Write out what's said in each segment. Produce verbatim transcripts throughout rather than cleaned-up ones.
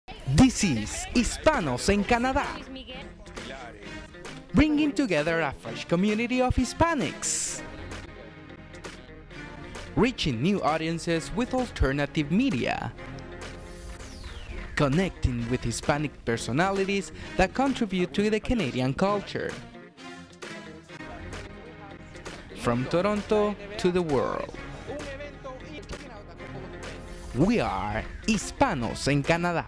This is Hispanos en Canadá, bringing together a fresh community of Hispanics, reaching new audiences with alternative media, connecting with Hispanic personalities that contribute to the Canadian culture. From Toronto to the world, we are Hispanos en Canadá.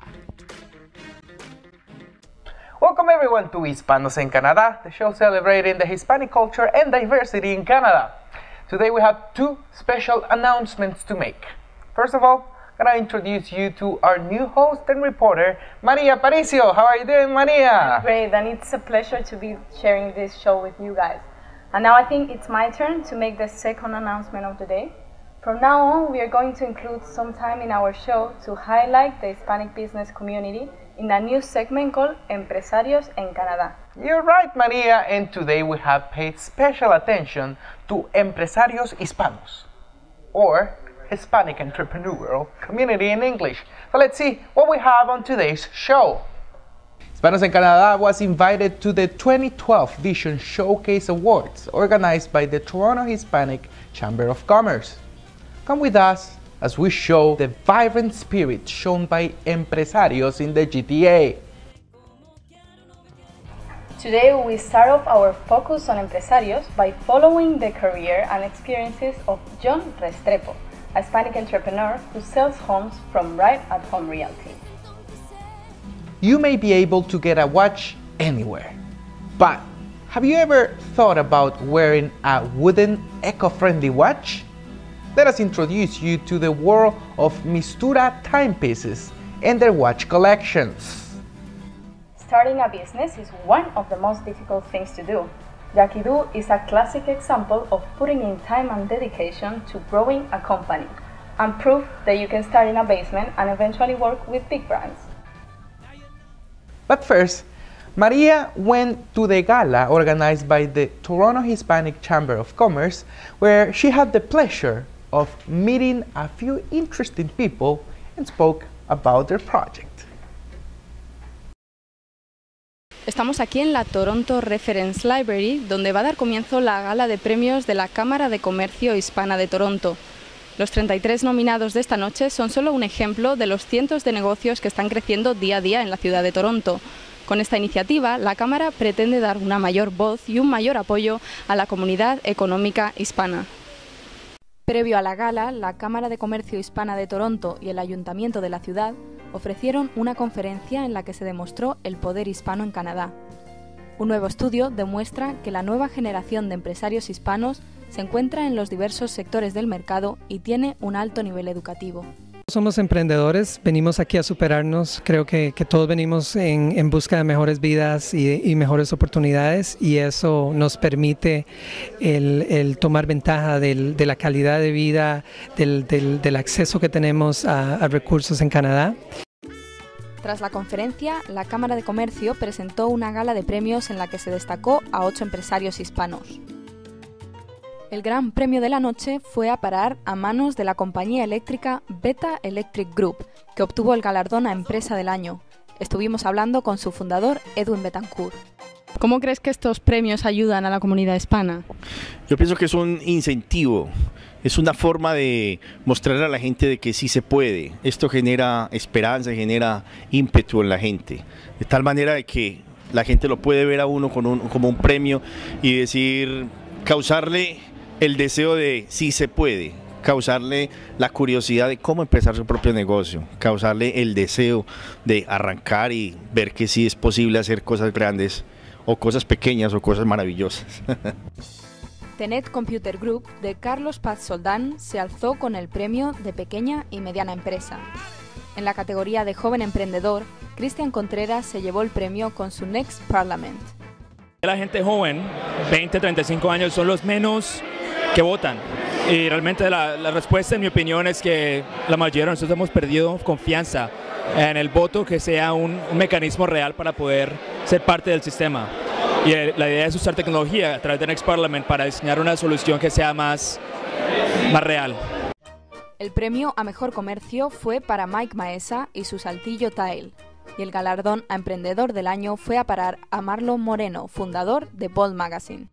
Welcome everyone to Hispanos en Canadá, the show celebrating the Hispanic culture and diversity in Canada. Today we have two special announcements to make. First of all, I'm going to introduce you to our new host and reporter, Maria Aparicio. How are you doing, Maria? Great, and it's a pleasure to be sharing this show with you guys. And now I think it's my turn to make the second announcement of the day. From now on, we are going to include some time in our show to highlight the Hispanic business community in a new segment called Empresarios en Canadá. You're right, Maria, and today we have paid special attention to Empresarios Hispanos, or Hispanic entrepreneurial community in English. So let's see what we have on today's show. Hispanos en Canadá was invited to the twenty twelve Vision Showcase Awards organized by the Toronto Hispanic Chamber of Commerce. Come with us as we show the vibrant spirit shown by empresarios in the G T A. Today we start off our focus on empresarios by following the career and experiences of John Restrepo, a Hispanic entrepreneur who sells homes from Right at Home Realty. You may be able to get a watch anywhere, but have you ever thought about wearing a wooden eco-friendly watch? Let us introduce you to the world of Mistura timepieces and their watch collections. Starting a business is one of the most difficult things to do. Yakidu is a classic example of putting in time and dedication to growing a company, and proof that you can start in a basement and eventually work with big brands. But first, Maria went to the gala organized by the Toronto Hispanic Chamber of Commerce, where she had the pleasure of meeting a few interesting people and spoke about their project. Estamos aquí en la Toronto Reference Library, donde va a dar comienzo la gala de premios de la Cámara de Comercio Hispana de Toronto. Los treinta y tres nominados de esta noche son solo un ejemplo de los cientos de negocios que están creciendo día a día en la ciudad de Toronto. Con esta iniciativa, la Cámara pretende dar una mayor voz y un mayor apoyo a la comunidad económica hispana. Previo a la gala, la Cámara de Comercio Hispana de Toronto y el Ayuntamiento de la ciudad ofrecieron una conferencia en la que se demostró el poder hispano en Canadá. Un nuevo estudio demuestra que la nueva generación de empresarios hispanos se encuentra en los diversos sectores del mercado y tiene un alto nivel educativo. Somos emprendedores, venimos aquí a superarnos, creo que, que todos venimos en, en busca de mejores vidas y, y mejores oportunidades, y eso nos permite el, el tomar ventaja del, de la calidad de vida, del, del, del acceso que tenemos a, a recursos en Canadá. Tras la conferencia, la Cámara de Comercio presentó una gala de premios en la que se destacó a ocho empresarios hispanos. El gran premio de la noche fue a parar a manos de la compañía eléctrica Beta Electric Group, que obtuvo el galardón a Empresa del Año. Estuvimos hablando con su fundador, Edwin Betancourt. ¿Cómo crees que estos premios ayudan a la comunidad hispana? Yo pienso que es un incentivo, es una forma de mostrarle a la gente de que sí se puede. Esto genera esperanza, genera ímpetu en la gente, de tal manera de que la gente lo puede ver a uno con un, como un premio y decir, causarle el deseo de sí se puede, causarle la curiosidad de cómo empezar su propio negocio, causarle el deseo de arrancar y ver que sí es posible hacer cosas grandes o cosas pequeñas o cosas maravillosas. Tenet Computer Group de Carlos Paz Soldán se alzó con el premio de Pequeña y Mediana Empresa. En la categoría de Joven Emprendedor, Cristian Contreras se llevó el premio con su Next Parliament. La gente joven, veinte a treinta y cinco años, son los menos que votan, y realmente la, la respuesta, en mi opinión, es que la mayoría de nosotros hemos perdido confianza en el voto, que sea un, un mecanismo real para poder ser parte del sistema. Y el, la idea es usar tecnología a través de Next Parliament para diseñar una solución que sea más, más real. El premio a Mejor Comercio fue para Mike Maesa y su Saltillo Tile. y el galardón a Emprendedor del Año fue a parar a Marlon Moreno, fundador de Bold Magazine.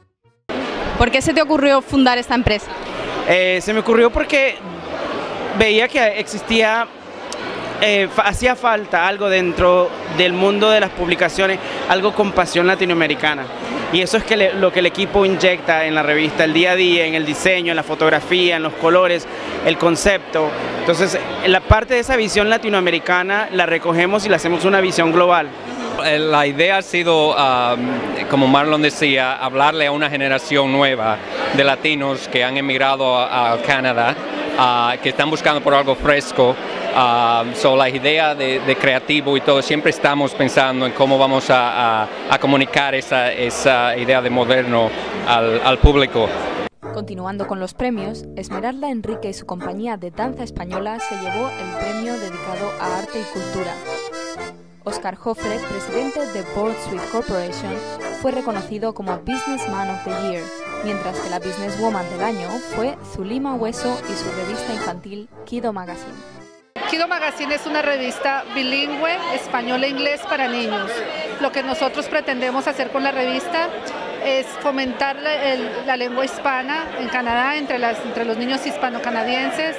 ¿Por qué se te ocurrió fundar esta empresa? Eh, se me ocurrió porque veía que existía, eh, hacía falta algo dentro del mundo de las publicaciones, algo con pasión latinoamericana. Y eso es que le, lo que el equipo inyecta en la revista, el día a día, en el diseño, en la fotografía, en los colores, el concepto. Entonces, la parte de esa visión latinoamericana la recogemos y la hacemos una visión global. La idea ha sido, um, como Marlon decía, hablarle a una generación nueva de latinos que han emigrado a, a Canadá, uh, que están buscando por algo fresco. Uh, so, la idea de, de creativo y todo, siempre estamos pensando en cómo vamos a, a, a comunicar esa, esa idea de moderno al, al público. Continuando con los premios, Esmeralda Enrique y su compañía de danza española se llevó el premio dedicado a arte y cultura. Oscar Jofre, presidente de Board Suite Corporation, fue reconocido como Businessman of the Year, mientras que la Businesswoman del año fue Zulima Hueso y su revista infantil Kido Magazine. Kido Magazine es una revista bilingüe, español e inglés para niños. Lo que nosotros pretendemos hacer con la revista es fomentar la, el, la lengua hispana en Canadá, entre, las, entre los niños hispano-canadienses,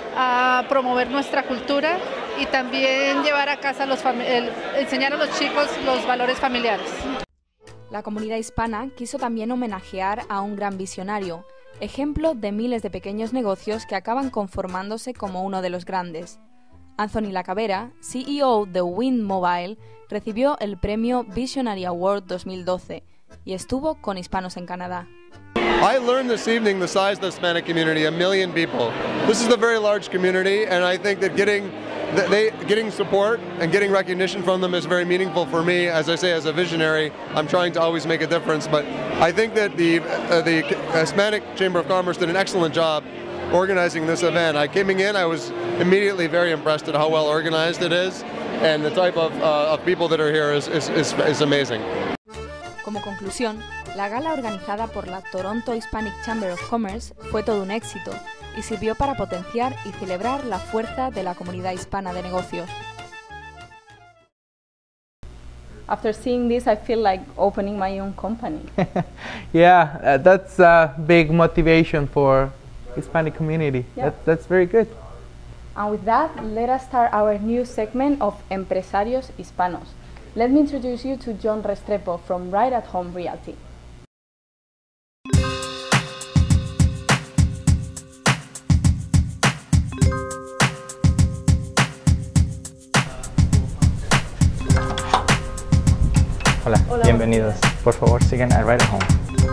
a promover nuestra cultura y también llevar a casa, los el, enseñar a los chicos los valores familiares. La comunidad hispana quiso también homenajear a un gran visionario, ejemplo de miles de pequeños negocios que acaban conformándose como uno de los grandes. Anthony Lacavera, C E O de Wind Mobile, recibió el premio Visionary Award dos mil doce y estuvo con hispanos en Canadá. I learned this evening the size of the Hispanic community, a million people. This is a very large community, and I think that getting that they getting support and getting recognition from them is very meaningful for me. As I say, as a visionary, I'm trying to always make a difference. But I think that the uh, the Hispanic Chamber of Commerce did an excellent job organizing this event. I came in, I was immediately very impressed at how well organized it is, and the type of, uh, of people that are here is, is, is, is amazing. Como conclusión, la gala organizada por la Toronto Hispanic Chamber of Commerce fue todo un éxito y sirvió para potenciar y celebrar la fuerza de la comunidad hispana de negocios. After seeing this, I feel like opening my own company. Yeah, uh, that's a big motivation for Hispanic community. Yeah. That, that's very good. And with that, let us start our new segment of Empresarios Hispanos. Let me introduce you to John Restrepo from Right at Home Realty. Hola, Hola, bienvenidos. Por favor, sigan a Right at Home.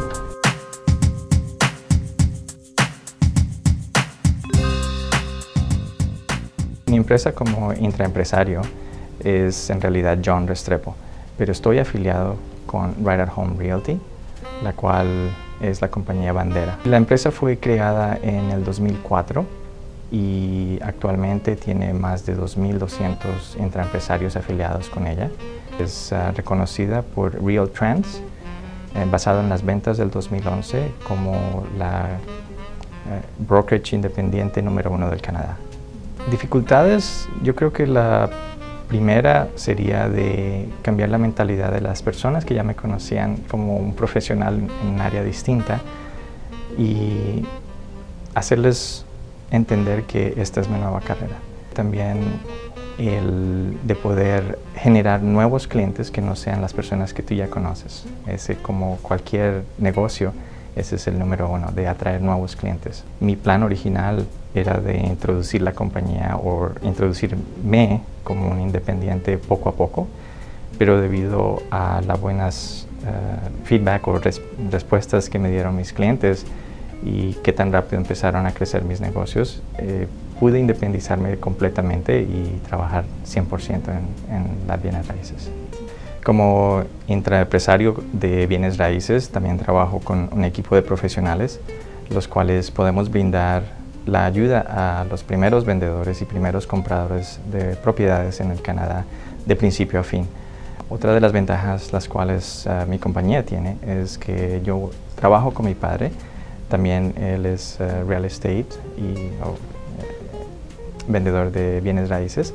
Mi empresa como intraempresario es en realidad John Restrepo, pero estoy afiliado con Right at Home Realty, la cual es la compañía bandera. La empresa fue creada en el dos mil cuatro y actualmente tiene más de dos mil doscientos intraempresarios afiliados con ella. Es uh, reconocida por Real Trends, eh, basado en las ventas del dos mil once, como la eh, brokerage independiente número uno del Canadá. Dificultades, yo creo que la primera sería de cambiar la mentalidad de las personas que ya me conocían como un profesional en un área distinta y hacerles entender que esta es mi nueva carrera. También el de poder generar nuevos clientes que no sean las personas que tú ya conoces. Ese, como cualquier negocio, ese es el número uno, de atraer nuevos clientes. Mi plan original era de introducir la compañía o introducirme como un independiente poco a poco, pero debido a las buenas uh, feedback o res respuestas que me dieron mis clientes y qué tan rápido empezaron a crecer mis negocios, eh, pude independizarme completamente y trabajar cien por ciento en, en las bienes raíces. Como intraempresario de bienes raíces, también trabajo con un equipo de profesionales, los cuales podemos brindar la ayuda a los primeros vendedores y primeros compradores de propiedades en el Canadá de principio a fin. Otra de las ventajas las cuales uh, mi compañía tiene es que yo trabajo con mi padre, también él es uh, real estate y oh, vendedor de bienes raíces,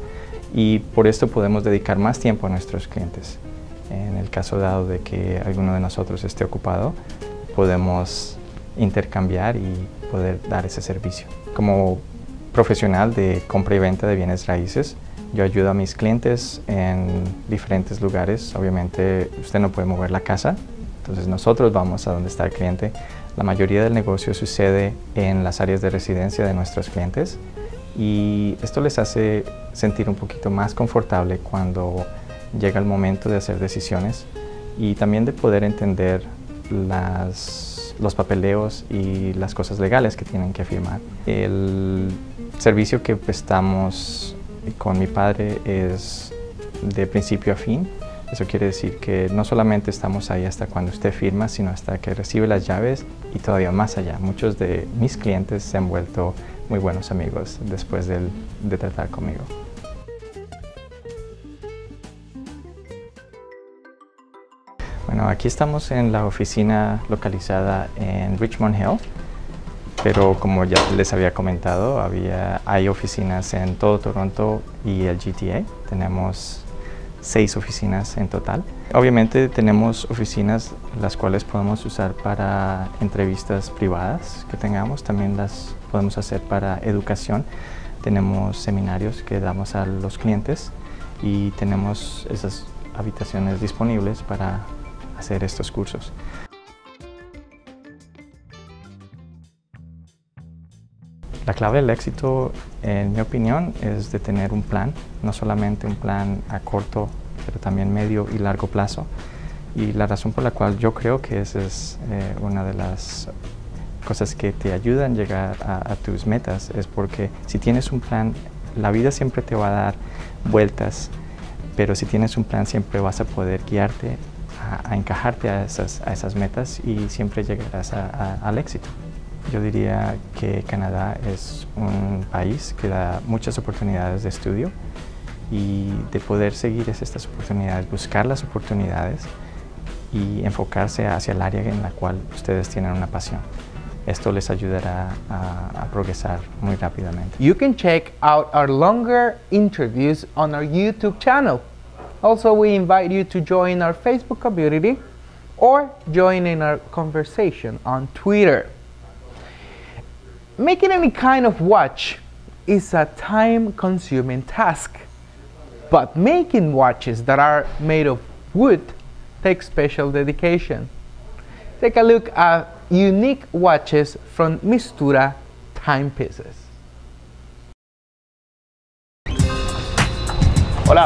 y por esto podemos dedicar más tiempo a nuestros clientes. En el caso dado de que alguno de nosotros esté ocupado, podemos intercambiar y poder dar ese servicio. Como profesional de compra y venta de bienes raíces, yo ayudo a mis clientes en diferentes lugares. Obviamente usted no puede mover la casa, entonces nosotros vamos a donde está el cliente. La mayoría del negocio sucede en las áreas de residencia de nuestros clientes y esto les hace sentir un poquito más confortable cuando llega el momento de hacer decisiones y también de poder entender las, los papeleos y las cosas legales que tienen que firmar. El servicio que prestamos con mi padre es de principio a fin. Eso quiere decir que no solamente estamos ahí hasta cuando usted firma, sino hasta que recibe las llaves y todavía más allá. Muchos de mis clientes se han vuelto muy buenos amigos después del, de tratar conmigo. Bueno, aquí estamos en la oficina localizada en Richmond Hill, pero como ya les había comentado, había, hay oficinas en todo Toronto y el G T A. Tenemos seis oficinas en total. Obviamente tenemos oficinas las cuales podemos usar para entrevistas privadas que tengamos, también las podemos hacer para educación. Tenemos seminarios que damos a los clientes y tenemos esas habitaciones disponibles para hacer estos cursos. La clave del éxito, en mi opinión, es de tener un plan, no solamente un plan a corto, pero también medio y largo plazo. Y la razón por la cual yo creo que esa es eh, una de las cosas que te ayudan a llegar a, a tus metas es porque si tienes un plan, la vida siempre te va a dar vueltas, pero si tienes un plan siempre vas a poder guiarte a, a encajarte a esas, a esas metas y siempre llegarás a, a, al éxito. Yo diría que Canadá es un país que da muchas oportunidades de estudio y de poder seguir estas oportunidades, buscar las oportunidades y enfocarse hacia el área en la cual ustedes tienen una pasión. Esto les ayudará a, a progresar muy rápidamente. You can check out our longer interviews on our YouTube channel. Also, we invite you to join our Facebook community or join in our conversation on Twitter. Making any kind of watch is a time-consuming task, but making watches that are made of wood takes special dedication. Take a look at unique watches from Mistura Timepieces. Hola.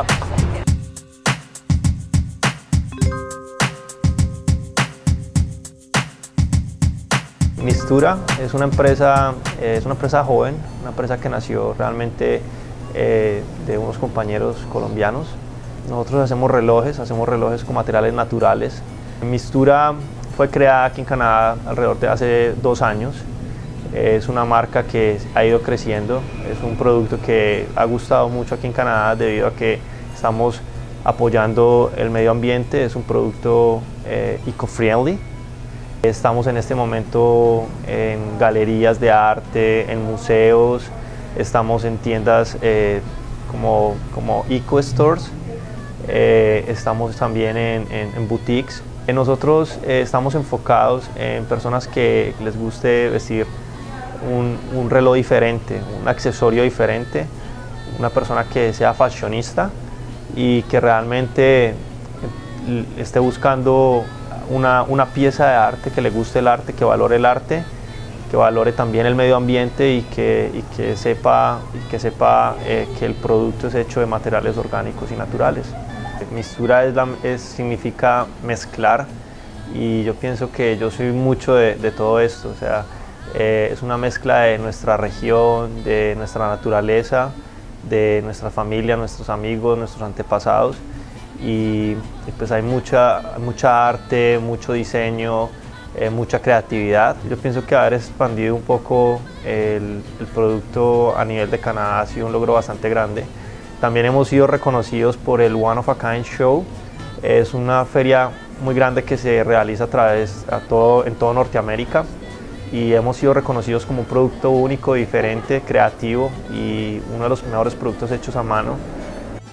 Mistura es una empresa, es una empresa joven, una empresa que nació realmente eh, de unos compañeros colombianos. Nosotros hacemos relojes, hacemos relojes con materiales naturales. Mistura fue creada aquí en Canadá alrededor de hace dos años. Es una marca que ha ido creciendo, es un producto que ha gustado mucho aquí en Canadá debido a que estamos apoyando el medio ambiente, es un producto eh, eco-friendly. Estamos en este momento en galerías de arte, en museos, estamos en tiendas eh, como, como eco-stores, eh, estamos también en, en, en boutiques. Nosotros eh, estamos enfocados en personas que les guste vestir un, un reloj diferente, un accesorio diferente, una persona que sea fashionista y que realmente esté buscando Una, una pieza de arte, que le guste el arte, que valore el arte, que valore también el medio ambiente y que, y que sepa, y que, sepa eh, que el producto es hecho de materiales orgánicos y naturales. Mistura es la, es, significa mezclar y yo pienso que yo soy mucho de, de todo esto, o sea, eh, es una mezcla de nuestra región, de nuestra naturaleza, de nuestra familia, nuestros amigos, nuestros antepasados. Y pues hay mucha, mucha arte, mucho diseño, eh, mucha creatividad. Yo pienso que haber expandido un poco el, el producto a nivel de Canadá ha sido un logro bastante grande. También hemos sido reconocidos por el One of a Kind Show. Es una feria muy grande que se realiza a través a todo, en todo Norteamérica y hemos sido reconocidos como un producto único, diferente, creativo y uno de los mejores productos hechos a mano.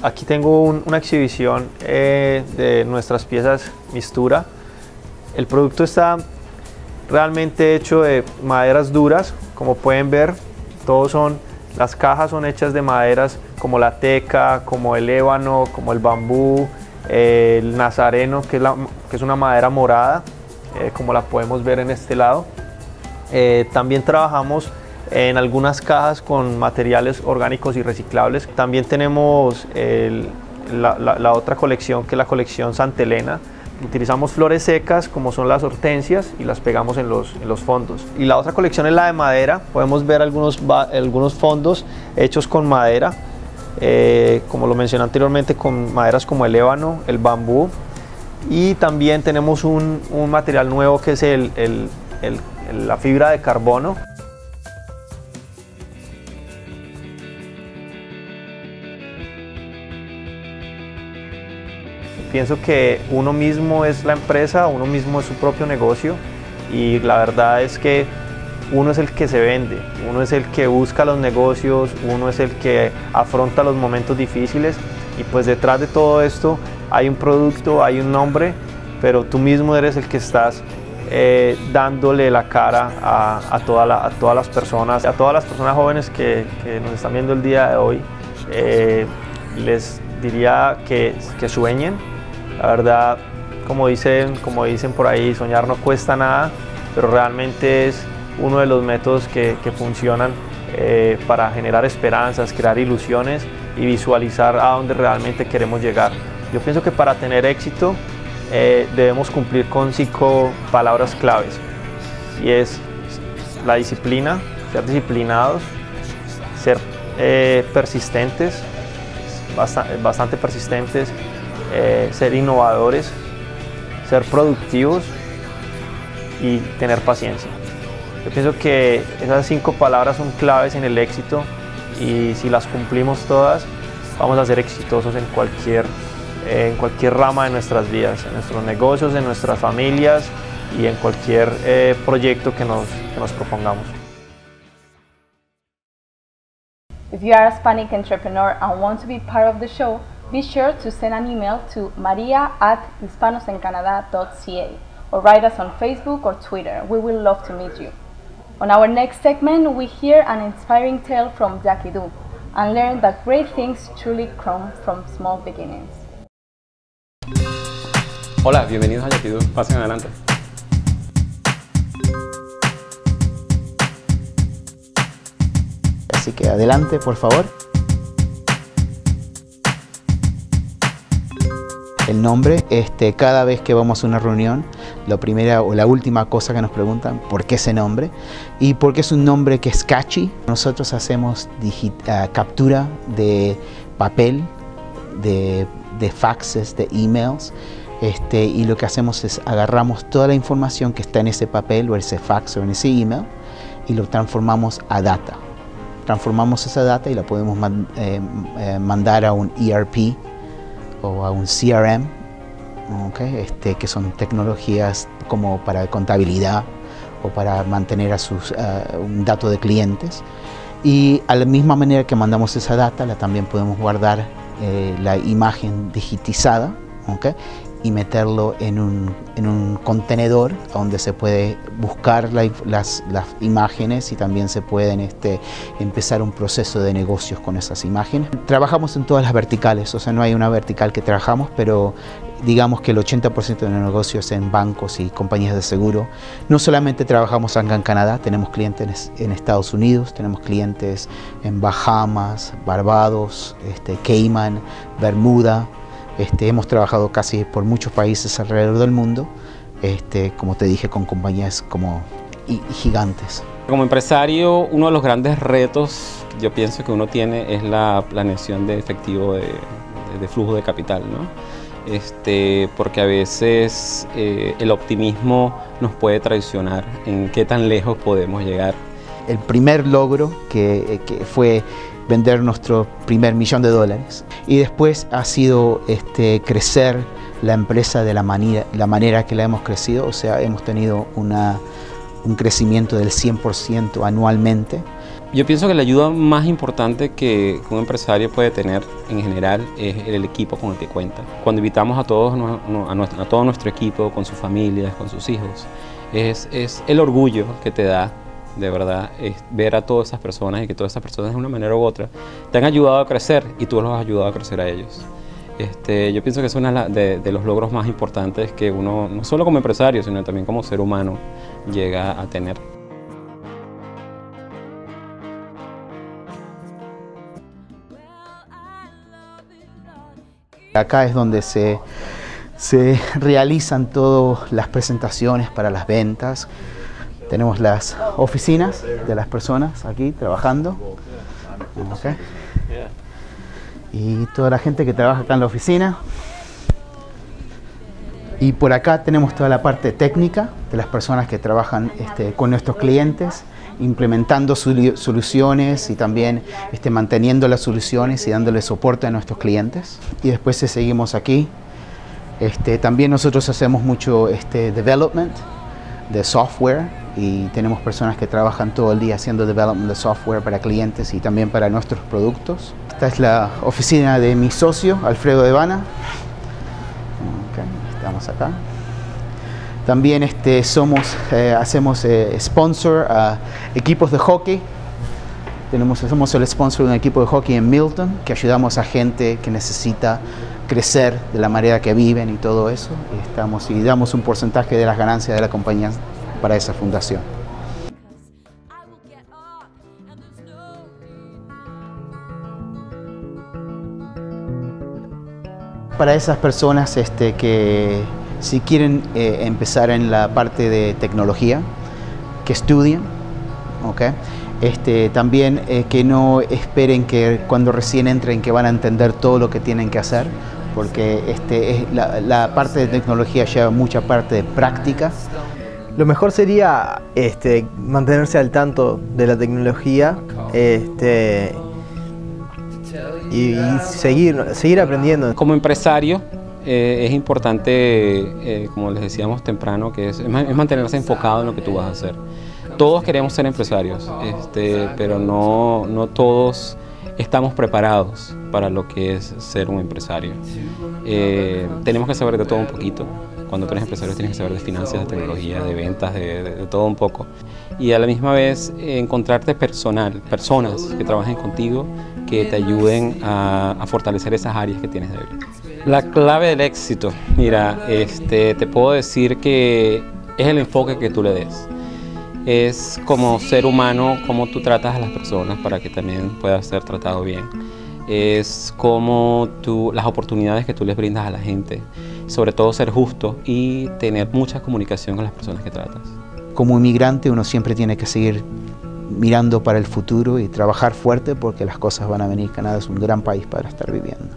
Aquí tengo un, una exhibición eh, de nuestras piezas Mistura. El producto está realmente hecho de maderas duras, como pueden ver, todos son, las cajas son hechas de maderas como la teca, como el ébano, como el bambú, eh, el nazareno, que es, la, que es una madera morada, eh, como la podemos ver en este lado. Eh, también trabajamos en algunas cajas con materiales orgánicos y reciclables. También tenemos el, la, la, la otra colección, que es la colección Santa Elena. Utilizamos flores secas como son las hortensias y las pegamos en los, en los fondos. Y la otra colección es la de madera. Podemos ver algunos, algunos fondos hechos con madera, eh, como lo mencioné anteriormente, con maderas como el ébano, el bambú. Y también tenemos un, un material nuevo que es el, el, el, el, la fibra de carbono. Pienso que uno mismo es la empresa, uno mismo es su propio negocio y la verdad es que uno es el que se vende, uno es el que busca los negocios, uno es el que afronta los momentos difíciles y pues detrás de todo esto hay un producto, hay un nombre, pero tú mismo eres el que estás eh, dándole la cara a, a, toda la, a todas las personas, a todas las personas jóvenes que, que nos están viendo el día de hoy. Eh, les diría que, que sueñen. La verdad, como dicen, como dicen por ahí, soñar no cuesta nada, pero realmente es uno de los métodos que, que funcionan eh, para generar esperanzas, crear ilusiones y visualizar a dónde realmente queremos llegar. Yo pienso que para tener éxito eh, debemos cumplir con cinco palabras claves, y es la disciplina, ser disciplinados, ser eh, persistentes, bastante, bastante persistentes, Eh, ser innovadores, ser productivos y tener paciencia. Yo pienso que esas cinco palabras son claves en el éxito y si las cumplimos todas vamos a ser exitosos en cualquier, eh, en cualquier rama de nuestras vidas, en nuestros negocios, en nuestras familias y en cualquier eh, proyecto que nos, que nos propongamos. If you are a Hispanic entrepreneur and want to be part of the show, be sure to send an email to maria at hispanosencanada dot c a or write us on Facebook or Twitter. We will love to meet you. On our next segment, we hear an inspiring tale from Jackie Du and learn that great things truly come from small beginnings. Hola, bienvenidos a Jackie Du. Pasen adelante. Así que adelante, por favor. El nombre, este, cada vez que vamos a una reunión, la primera o la última cosa que nos preguntan, ¿por qué ese nombre? Y porque es un nombre que es catchy. Nosotros hacemos uh, captura de papel, de, de faxes, de emails, este, y lo que hacemos es agarramos toda la información que está en ese papel o ese fax o en ese email y lo transformamos a data. Transformamos esa data y la podemos man, eh, eh, mandar a un E R P o a un C R M, okay, este, que son tecnologías como para contabilidad o para mantener a sus, uh, un dato de clientes. Y a la misma manera que mandamos esa data, la también podemos guardar eh, la imagen digitizada, okay, y meterlo en un, en un contenedor donde se puede buscar la, las, las imágenes y también se pueden este, empezar un proceso de negocios con esas imágenes. Trabajamos en todas las verticales, o sea, no hay una vertical que trabajamos, pero digamos que el ochenta por ciento de los negocios en bancos y compañías de seguro. No solamente trabajamos acá en Canadá, tenemos clientes en Estados Unidos, tenemos clientes en Bahamas, Barbados, este, Cayman, Bermuda. Este, hemos trabajado casi por muchos países alrededor del mundo, este, como te dije, con compañías como gigantes. Como empresario, uno de los grandes retos yo pienso que uno tiene es la planeación de efectivo de, de, de flujo de capital, ¿no? Este, porque a veces eh, el optimismo nos puede traicionar en qué tan lejos podemos llegar. El primer logro que, que fue vender nuestro primer millón de dólares y después ha sido este, crecer la empresa de la manera, la manera que la hemos crecido, o sea, hemos tenido una, un crecimiento del cien por ciento anualmente Yo pienso que la ayuda más importante que un empresario puede tener en general es el equipo con el que cuenta. Cuando invitamos a, todos, a, nuestro, a todo nuestro equipo, con sus familias, con sus hijos, es, es el orgullo que te da, de verdad, es ver a todas esas personas y que todas esas personas de una manera u otra te han ayudado a crecer y tú los has ayudado a crecer a ellos. Este, yo pienso que es uno de, de los logros más importantes que uno, no solo como empresario, sino también como ser humano, llega a tener. Acá es donde se, se realizan todas las presentaciones para las ventas. Tenemos las oficinas de las personas aquí trabajando. Okay. Y toda la gente que trabaja acá en la oficina. Y por acá tenemos toda la parte técnica de las personas que trabajan este, con nuestros clientes, implementando soluciones y también este, manteniendo las soluciones y dándole soporte a nuestros clientes. Y después seguimos aquí. Este, también nosotros hacemos mucho este, development de software y tenemos personas que trabajan todo el día haciendo development de software para clientes y también para nuestros productos. Esta es la oficina de mi socio, Alfredo Devana. Okay, estamos acá. También este, somos, eh, hacemos eh, sponsor a equipos de hockey. Tenemos, somos el sponsor de un equipo de hockey en Milton, que ayudamos a gente que necesita crecer de la manera que viven y todo eso. Y, estamos, y damos un porcentaje de las ganancias de la compañía para esa fundación. Para esas personas este, que si quieren eh, empezar en la parte de tecnología, que estudien, ¿okay? Este, también eh, que no esperen que cuando recién entren que van a entender todo lo que tienen que hacer, porque este, es la, la parte de tecnología lleva mucha parte de práctica. Lo mejor sería este, mantenerse al tanto de la tecnología este, y, y seguir, seguir aprendiendo. Como empresario, Eh, es importante, eh, como les decíamos temprano, que es, es mantenerse enfocado en lo que tú vas a hacer. Todos queremos ser empresarios, este, pero no, no todos estamos preparados para lo que es ser un empresario. Eh, tenemos que saber de todo un poquito. Cuando tú eres empresario tienes que saber de finanzas, de tecnología, de ventas, de, de, de todo un poco. Y a la misma vez eh, encontrarte personal, personas que trabajen contigo, que te ayuden a, a fortalecer esas áreas que tienes débiles. La clave del éxito, mira, este, te puedo decir que es el enfoque que tú le des. Es como ser humano, cómo tú tratas a las personas para que también puedas ser tratado bien. Es como tú, las oportunidades que tú les brindas a la gente, sobre todo ser justo y tener mucha comunicación con las personas que tratas. Como inmigrante uno siempre tiene que seguir mirando para el futuro y trabajar fuerte porque las cosas van a venir. Canadá es un gran país para estar viviendo.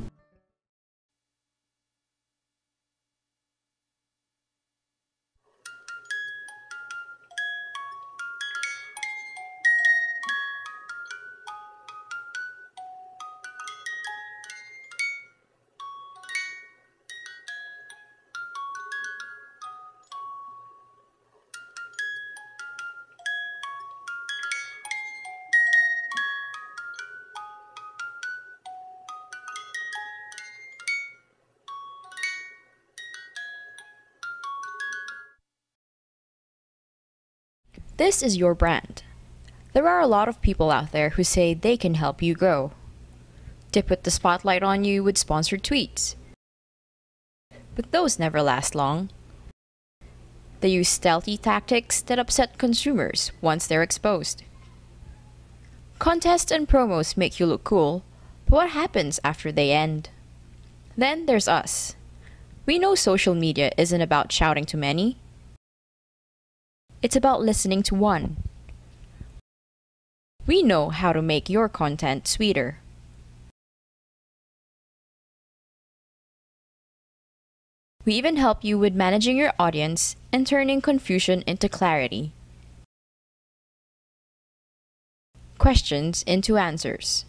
This is your brand. There are a lot of people out there who say they can help you grow. To put the spotlight on you with sponsored tweets. But those never last long. They use stealthy tactics that upset consumers once they're exposed. Contests and promos make you look cool, but what happens after they end? Then there's us. We know social media isn't about shouting to many. It's about listening to one. We know how to make your content sweeter. We even help you with managing your audience and turning confusion into clarity. Questions into answers.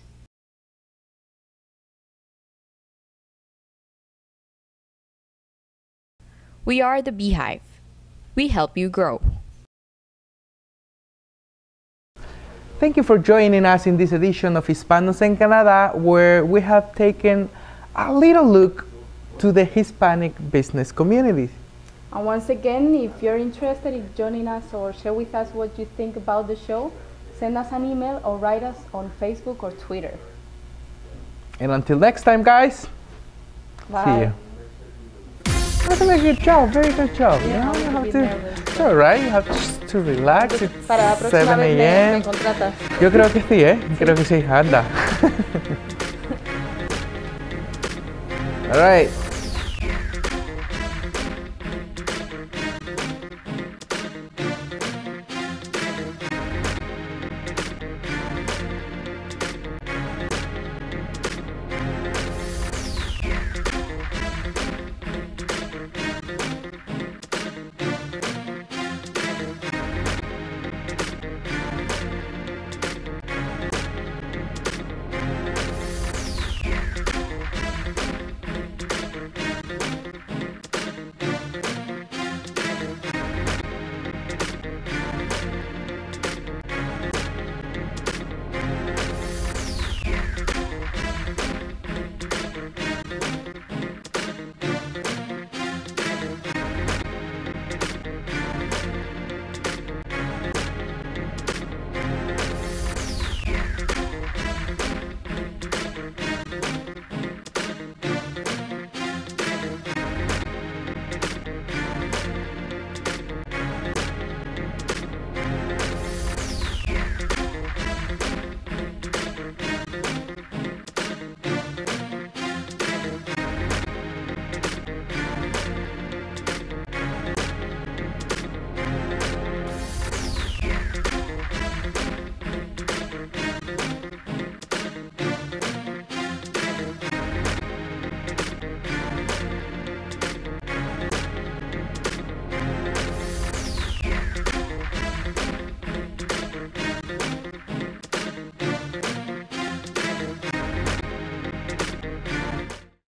We are the Beehive. We help you grow. thank you for joining us in this edition of Hispanos en Canadá, where we have taken a little look to the Hispanic business community. And once again, if you're interested in joining us or share with us what you think about the show, send us an email or write us on Facebook or Twitter. And until next time, guys, Bye. see you. That's a very good job, very good job. Yeah, you know, you have be to, nervous. it's all right, you have to, to relax. It's Para la próxima seven vez me, a me m contratas. Yo creo que sí, ¿eh? Creo que sí, anda. All right.